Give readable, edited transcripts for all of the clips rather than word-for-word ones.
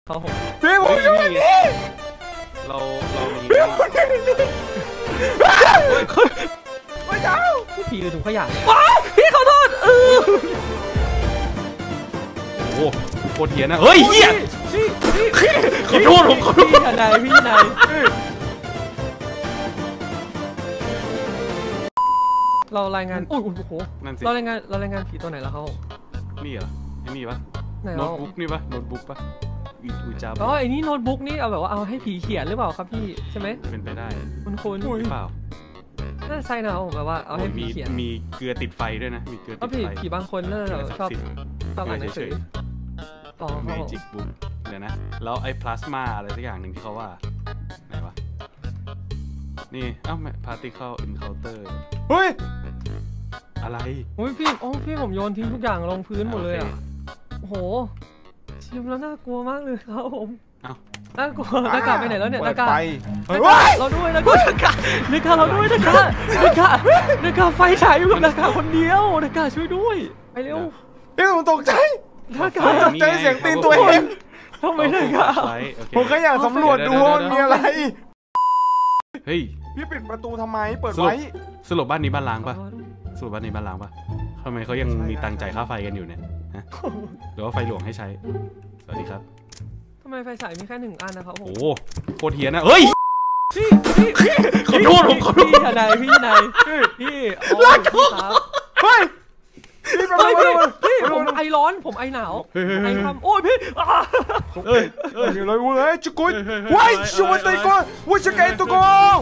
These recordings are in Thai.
เขาผมพี่ผมอยู่นี่เรามีไม่เจ้าพี่ผีหรือถุงขยะว้าพี่ขอโทษโอ้โคตรเหี้ยนะเฮ้ยเหี้ยขอโทษผมขอโทษพี่นายเรารายงานโอ้โหเรารายงานผีตัวไหนแล้วเขานี่เหรอไอ้นี่ปะโน้ตบุ๊กนี่ปะโน้ตบุ๊กปะอุจาอ๋อไอ้นี่โน้ตบุ๊กนี่เอาแบบว่าเอาให้ผีเขียนหรือเปล่าครับพี่ใช่ไหมเป็นไปได้คุณหรือเปล่าน่าใช่นะผมแบบว่าเอาให้ผีเขียนมีเกลือติดไฟด้วยนะมีเกลือติดไฟผีบางคนน่าจะชอบอ่านหนังสือต่อเมจิกบุ๊กเดี๋ยวนะแล้วไอ้พลาสมาอะไรสักอย่างหนึ่งที่เขาว่าไหนวะนี่อ้าวพาร์ติเคิลอินเคาน์เตอร์เฮ้ยอะไรโอ้ยพี่ผมโยนทิ้งทุกอย่างลงพื้นหมดเลยอ่ะโอ้โหชิมแล้วน่ากลัวมากเลยครับผมน่ากลัวหน้ากากไปไหนแล้วเนี่ยหน้ากากเราด้วยหน้ากากเราด้วยหน้ากากไฟฉายอยู่กับหน้ากากคนเดียวหน้ากากช่วยด้วยไปเร็วผมตกใจหน้ากากตกใจเสียงตีนตัวเองทำไมหน้ากากผมแค่อยากสำรวจดูว่ามีอะไรเฮ้ยพี่ปิดประตูทำไมเปิดไว้สรุปบ้านนี้บ้านล้างปะสรุปบ้านนี้บ้านล้างปะทำไมเขายังมีตังจ่ายค่าไฟกันอยู่เนี่ยหรือว่าไฟหลวงให้ใช้สวัสดีครับทำไมไฟฉายมีแค่1 อันนะครับผมโอ้โคตรเหี้ยนะเฮ้ยพี่ขอโทษผมขอโทษพี่นายลากคอเฮ้ยพี่ผมไอร้อนผมไอหนาวไอทำโอ้ยพี่อะไรเว้ยจุกุยว้ายช่วยตัวก่อนว่าจะเกิดตัวก่อน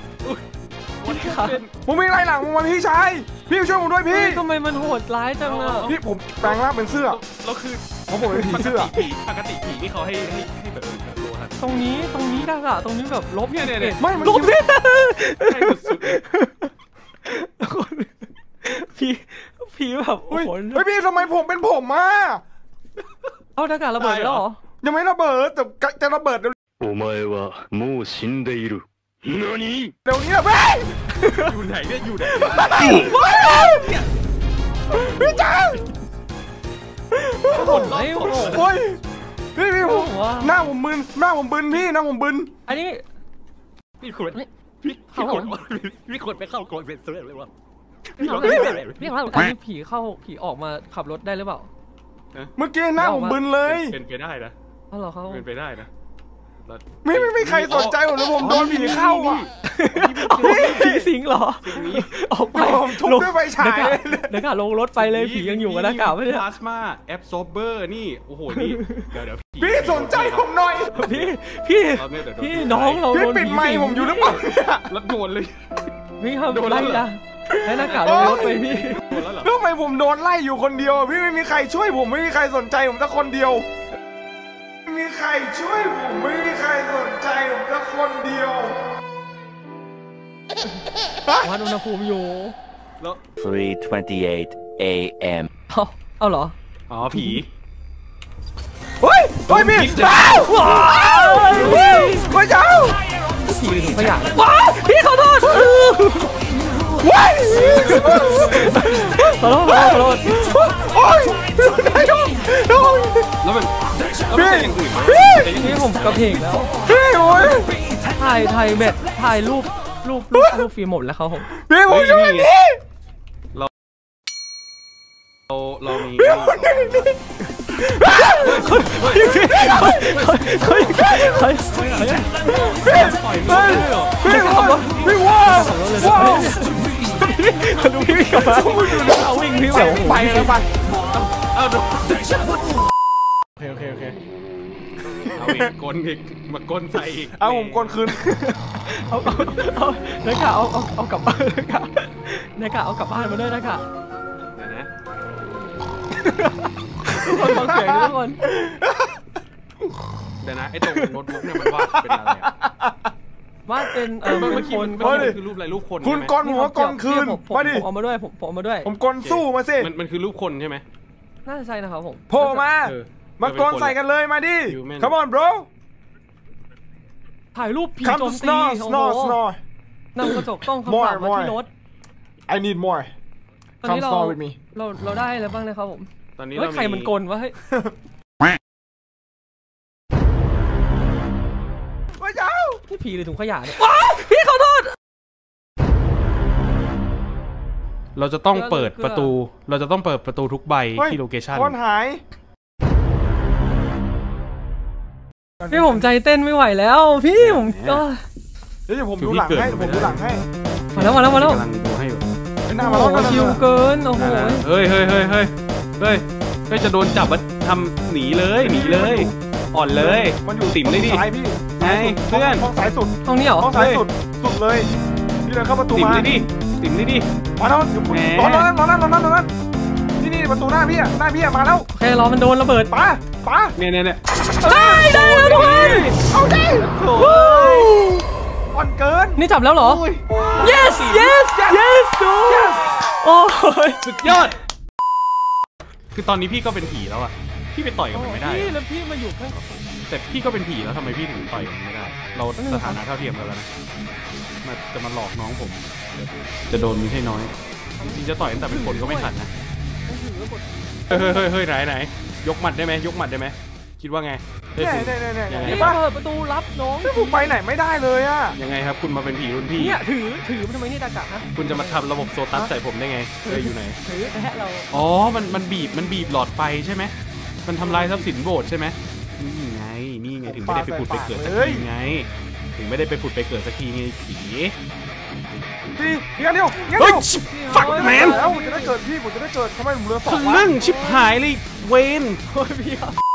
ผมมีอะไรหลังมันพี่ชายพี่ช่วยผมด้วยพี่ทำไมมันโหดร้ายจังอ่ะพี่ผมแปลงร่างเป็นเสื้อเราคือผมเป็นผีเสื้อปกติผีนี่เขาให้แบบโลฮะตรงนี้ได้อะตรงนี้แบบลบเนี่ยไม่ลบสิผีแบบโอ้โหพี่ทำไมผมเป็นผมอ่ะเอาหน้ากากระเบิดแล้วเหรอยังไม่ระเบิดแต่จะระเบิดお前はもう死んでいる何เดี๋ยวนี้แหละพี่อยู่ไหนเนี่ยอยู่ไหนพี่จ้าโอ้ยพี่ผมหน้าผมบึนพี่หน้าผมบึนอันนี้พี่ขวดไปเข้ากรงเป็นเสื้อเลยวะพี่อันนี้ผีออกมาขับรถได้หรือเปล่าเมื่อกี้หน้าผมบึนเลยเป็นไปได้นะเหรอเขาเป็นไปได้นะไม่ใครสนใจผมเลยผมโดนผีเข้าอ่ะผีสิงเหรอออกไปผมทุบด้วยไฟฉายหน้ากากลงรถไปเลยผียังอยู่กับหน้ากากไม่ได้พลาสมาแอบซอร์เบอร์นี่โอ้โหนี่เดี๋ยวพี่สนใจผมหน่อยพี่น้องเราพี่ปิดไมค์ผมอยู่หรือเปล่าแล้วโดนเลยพี่ทำโดนไล่ละให้หน้ากากลงรถไปพี่ทำไมผมโดนไล่อยู่คนเดียวพี่ไม่มีใครช่วยผมไม่มีใครสนใจผมสักคนเดียวไม่มีใครช่วยผมไม่มีใครสนใจผมสักคนเดียววัดอุณหภูมิอยู่แล้ว 3:28 a.m. เอาเหรออ๋อผีเฮ้ยพี่ไม่เจ้าผีถุงขยะว้าพี่ขอโทษว้ายขอโทษโอ้ยแล้วมันพี่ผมกระเพกแล้วพี่โอ้ยถ่ายแบบถ่ายรูปฟิล์มหมดแล้วเขาพี่ผมอยู่นี่เรามีพี่ว้าดูพี่กลับมาเอาวิ่งพี่แบบไปแล้วไปเอาดูโอเคเอาอีกมากลใส่อีกเอาผมกลคืนเอานักข่าวเอากลับบ้านนักข่าวเอากลับบ้านมาด้วยนักข่าวนะทุกคนฟังเสียงทุกคนเดี๋ยวนะไอ้ตรงโน้ตบุ๊กเนี่ยมันวาดเป็นอะไรวาดเป็นคนคือรูปอะไรรูปคนคุณกลหัวกลคืนมาดิผมเอามาด้วยผมมาด้วยผมกลสู้มาสิมันคือรูปคนใช่ไหมน่าจะใช่นะครับผมโผล่มากลใส่กันเลยมาดิ Come on bro ถ่ายรูปผีโจมตีนำกระจกต้องคำสั่งมาที่รถ I need more Come snow with me เราได้แล้วบ้างนะครับผมตอนนี้ใครมันกลวะเฮ้ยนี่ผีหรือถุงขยะเนี่ยว้ายพี่ขอโทษเราจะต้องเปิดประตู เราจะต้องเปิดประตูทุกใบที่โลเคชั่นคนหายพี่ผมใจเต้นไม่ไหวแล้วพี่ผมก็เดี๋ยวผมดูหลังให้ผมดูหลังให้มาแล้วกำลังดูให้อยู่หน้ามาแล้วชิวเกินโอ้โหเฮ้ยจะโดนจับมาทำหนีเลยอ่อนเลยมันอยู่ติ่มเลยดิไงเพื่อนห้องสายสุดห้องนี้เหรอห้องสายสุดเลยนี่เลยเข้าประตูมาติ่มเลยดิมาแล้วตอนนั้นนี่ประตูหน้าพี่อะมาแล้วแค่รอมันโดนระเบิดป้าเนี่ยได้แล้วทุกคนเอาดิอ่อนเกินนี่จับแล้วเหรอ yes โอ้ยสุดยอดคือตอนนี้พี่ก็เป็นผีแล้วอะพี่ไปต่อยกับมันไม่ได้แล้วพี่มาอยู่ข้างแต่พี่ก็เป็นผีแล้วทำไมพี่ถึงต่อยกับมันไม่ได้เราสถานะเท่าเทียมกันแล้วนะจะมาหลอกน้องผมจะโดนมีให้น้อยจริงจะต่อยตั้งแต่เป็นคนก็ไม่ขัดนะเฮ้ยไหนยกหมัดได้ไหมคิดว่าไงเนี่ยเปิดประตูรับน้องผมไปไหนไม่ได้เลยอะยังไงครับคุณมาเป็นผีรุ่นพี่เนี่ยถือมันทำไมนี่ตากะฮะคุณจะมาทำระบบโซตัสใส่ผมได้ไงอยู่ไหนถือแทะเราอ๋อมันบีบหลอดไฟใช่ไหมมันทำลายทรัพย์สินโบสถ์ใช่ไหมนี่ไงถึงไม่ได้ไปผุดไปเกิดสักทีไงถึงไม่ได้ไปผุดไปเกิดสักทีไงผีงั้นเดียวฝักแมนแล้วผมจะได้เกิดทำไมผมเลือ2 ทะลึ่งชิบหายเลยเวนพี่